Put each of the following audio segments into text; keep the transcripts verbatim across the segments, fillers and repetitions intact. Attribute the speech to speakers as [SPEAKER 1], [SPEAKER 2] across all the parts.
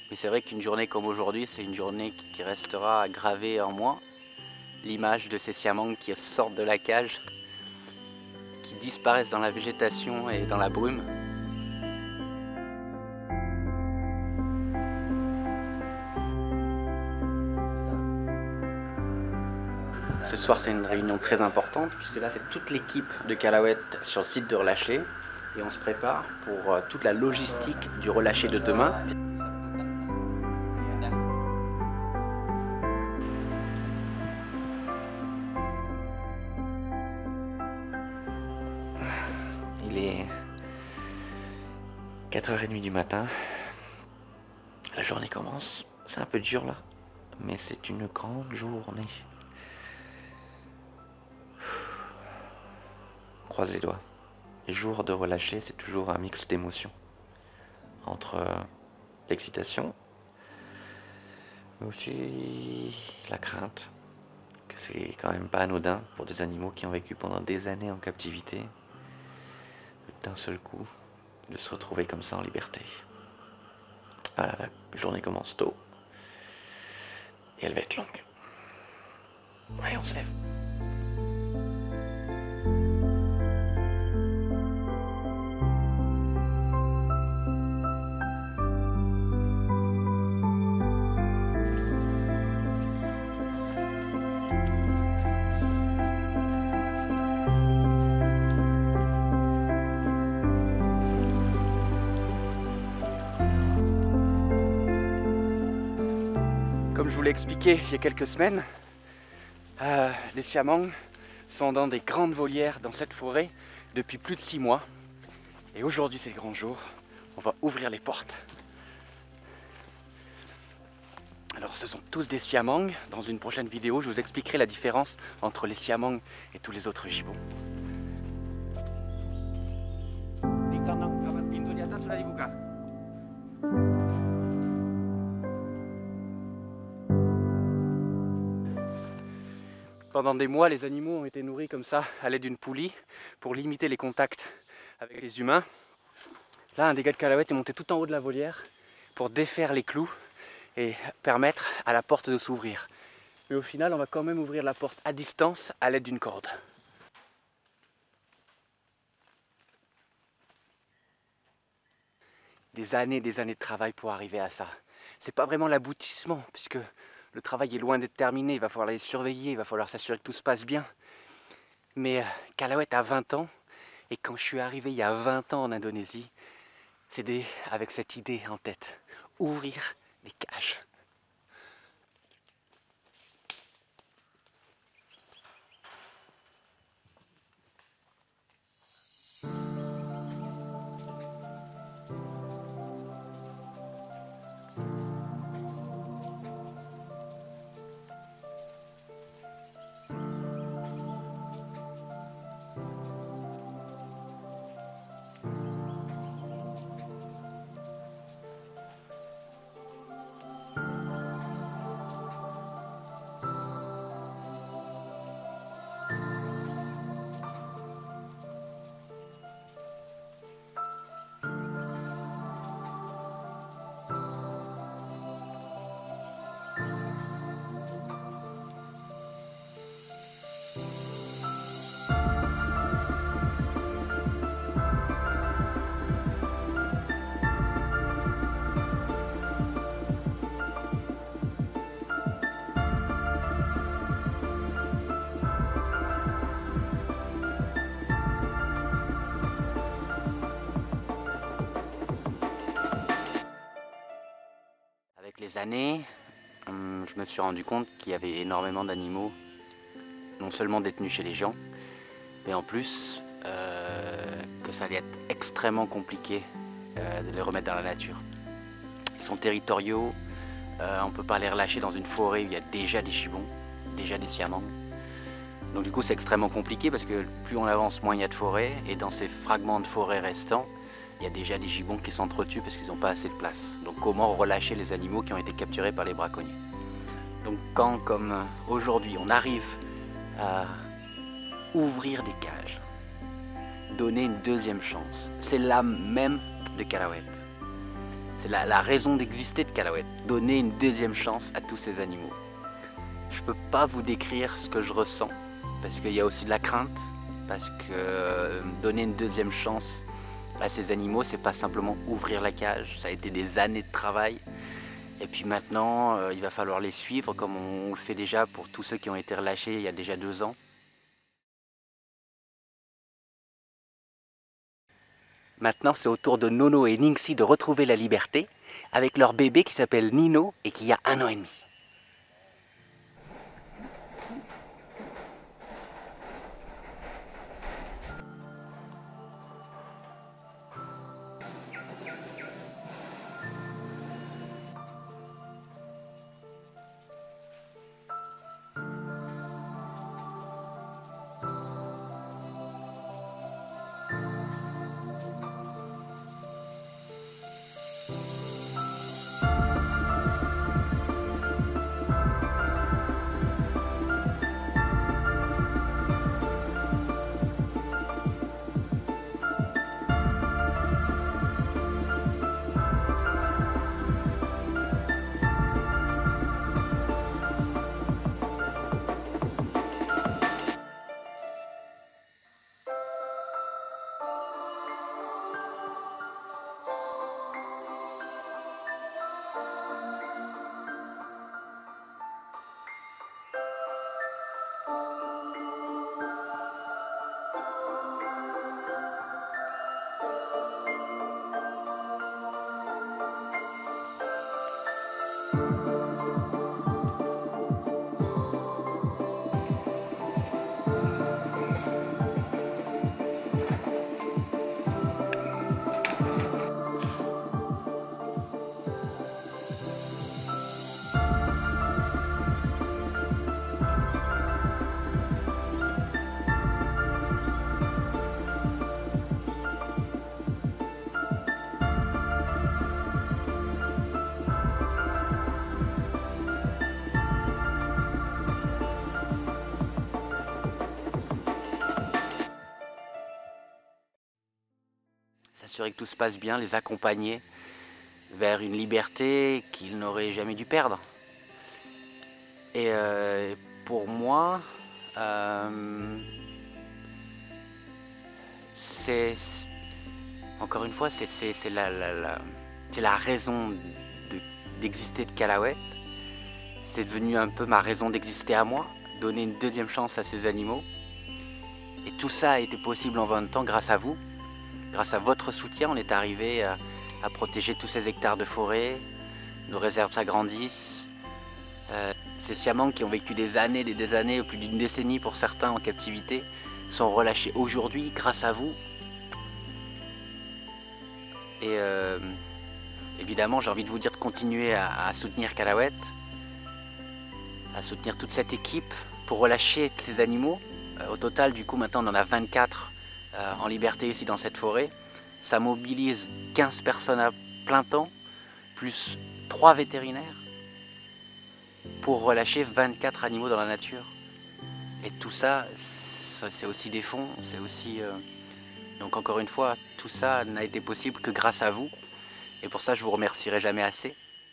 [SPEAKER 1] Mais c'est vrai qu'une journée comme aujourd'hui, c'est une journée qui restera gravée en moi. L'image de ces siamangs qui sortent de la cage, qui disparaissent dans la végétation et dans la brume. Ce soir, c'est une réunion très importante, puisque là, c'est toute l'équipe de Calahuète sur le site de relâcher. Et on se prépare pour euh, toute la logistique du relâcher de demain. Il est quatre heures trente du matin. La journée commence. C'est un peu dur là, mais c'est une grande journée. Croise les doigts. Les jours de relâcher, c'est toujours un mix d'émotions. Entre euh, l'excitation, mais aussi la crainte. Que c'est quand même pas anodin pour des animaux qui ont vécu pendant des années en captivité. D'un seul coup, de se retrouver comme ça en liberté. Voilà, la journée commence tôt. Et elle va être longue. Allez, on se lève. Comme je vous l'ai expliqué il y a quelques semaines, euh, les siamangs sont dans des grandes volières dans cette forêt depuis plus de six mois. Et aujourd'hui c'est le grand jour, on va ouvrir les portes. Alors ce sont tous des siamangs. Dans une prochaine vidéo, je vous expliquerai la différence entre les siamangs et tous les autres gibbons. Pendant des mois, les animaux ont été nourris comme ça, à l'aide d'une poulie, pour limiter les contacts avec les humains. Là, un des gars de Calahuète est monté tout en haut de la volière pour défaire les clous et permettre à la porte de s'ouvrir. Mais au final, on va quand même ouvrir la porte à distance à l'aide d'une corde. Des années, des années de travail pour arriver à ça. C'est pas vraiment l'aboutissement, puisque le travail est loin d'être terminé, il va falloir les surveiller, il va falloir s'assurer que tout se passe bien. Mais Calahuète a vingt ans, et quand je suis arrivé il y a vingt ans en Indonésie, c'était avec cette idée en tête, ouvrir les cages. Avec les années, je me suis rendu compte qu'il y avait énormément d'animaux, non seulement détenus chez les gens, mais en plus euh, que ça allait être extrêmement compliqué euh, de les remettre dans la nature. Ils sont territoriaux, euh, on ne peut pas les relâcher dans une forêt où il y a déjà des gibbons, déjà des siamangs. Donc du coup c'est extrêmement compliqué parce que plus on avance, moins il y a de forêt, et dans ces fragments de forêt restants, il y a déjà des gibbons qui s'entretuent parce qu'ils n'ont pas assez de place. Donc comment relâcher les animaux qui ont été capturés par les braconniers? Donc quand, comme aujourd'hui, on arrive à ouvrir des cages, donner une deuxième chance, c'est l'âme même de Calahuète. C'est la, la raison d'exister de Calahuète, donner une deuxième chance à tous ces animaux. Je peux pas vous décrire ce que je ressens, parce qu'il y a aussi de la crainte, parce que euh, donner une deuxième chance à ces animaux, c'est pas simplement ouvrir la cage, ça a été des années de travail. Et puis maintenant, euh, il va falloir les suivre comme on, on le fait déjà pour tous ceux qui ont été relâchés il y a déjà deux ans. Maintenant, c'est au tour de Nono et Ningxi de retrouver la liberté avec leur bébé qui s'appelle Nino et qui a un an et demi. S'assurer que tout se passe bien, les accompagner vers une liberté qu'ils n'auraient jamais dû perdre. Et euh, pour moi, euh, c'est, encore une fois, c'est la, la, la, la raison d'exister de, de Calahuète. C'est devenu un peu ma raison d'exister à moi, donner une deuxième chance à ces animaux. Et tout ça a été possible en vingt ans grâce à vous. Grâce à votre soutien, on est arrivé à, à protéger tous ces hectares de forêt, nos réserves s'agrandissent. Euh, ces siamang qui ont vécu des années, des, des années, plus d'une décennie pour certains en captivité, sont relâchés aujourd'hui grâce à vous. Et euh, évidemment, j'ai envie de vous dire de continuer à, à soutenir Calahuète, à soutenir toute cette équipe pour relâcher ces animaux. Euh, au total, du coup, maintenant, on en a vingt-quatre euh, en liberté ici dans cette forêt. Ça mobilise quinze personnes à plein temps, plus trois vétérinaires, pour relâcher vingt-quatre animaux dans la nature. Et tout ça, c'est aussi des fonds, c'est aussi... Euh... Donc encore une fois, tout ça n'a été possible que grâce à vous. Et pour ça, je vous remercierai jamais assez.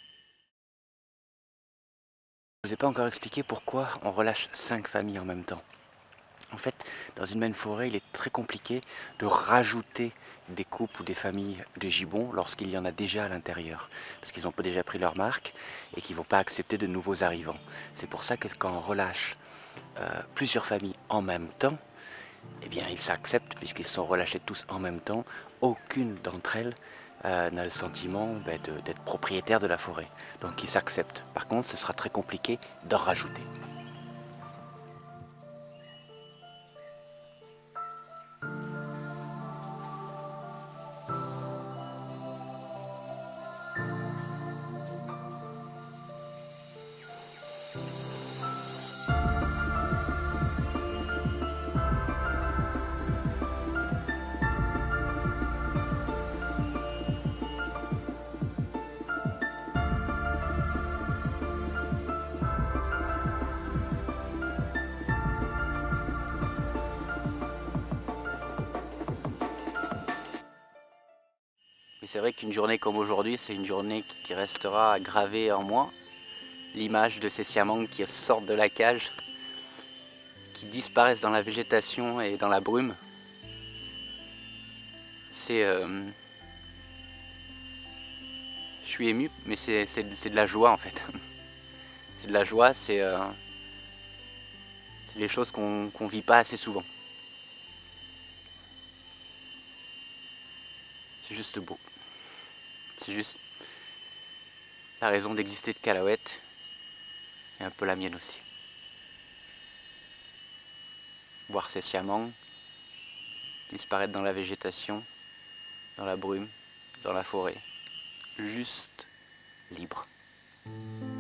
[SPEAKER 1] Je ne vous ai pas encore expliqué pourquoi on relâche cinq familles en même temps. En fait, dans une même forêt, il est très compliqué de rajouter des couples ou des familles de gibbons lorsqu'il y en a déjà à l'intérieur. Parce qu'ils ont déjà pris leur marque et qu'ils ne vont pas accepter de nouveaux arrivants. C'est pour ça que quand on relâche euh, plusieurs familles en même temps, eh bien ils s'acceptent puisqu'ils sont relâchés tous en même temps. Aucune d'entre elles euh, n'a le sentiment ben, d'être propriétaire de la forêt. Donc ils s'acceptent. Par contre, ce sera très compliqué d'en rajouter. c'est vrai qu'une journée comme aujourd'hui, c'est une journée qui restera gravée en moi. L'image de ces siamangs qui sortent de la cage, qui disparaissent dans la végétation et dans la brume. C'est... Euh... Je suis ému, mais c'est de la joie en fait. C'est de la joie, c'est euh... des choses qu'on qu'on vit pas assez souvent. C'est juste beau. C'est juste la raison d'exister de Calouette, et un peu la mienne aussi. Voir ces siamangs disparaître dans la végétation, dans la brume, dans la forêt, juste libre.